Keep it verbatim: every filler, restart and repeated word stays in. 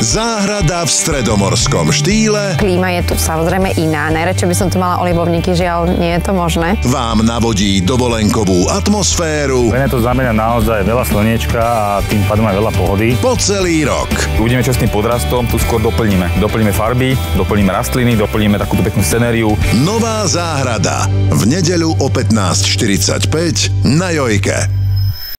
Záhrada v stredomorskom štýle Klíma je tu samozrejme iná. Najradšej by som tu mala olivovníky, žiaľ, nie je to možné. vám navodí dovolenkovú atmosféru Veneto znamená naozaj veľa slniečka a tým pádom aj veľa pohody. po celý rok. Budeme čestným podrastom, tu skôr doplníme. Doplníme farby, doplníme rastliny, doplníme takúto peknú scenériu. Nová záhrada v nedeľu o pätnásť štyridsaťpäť na Jojke.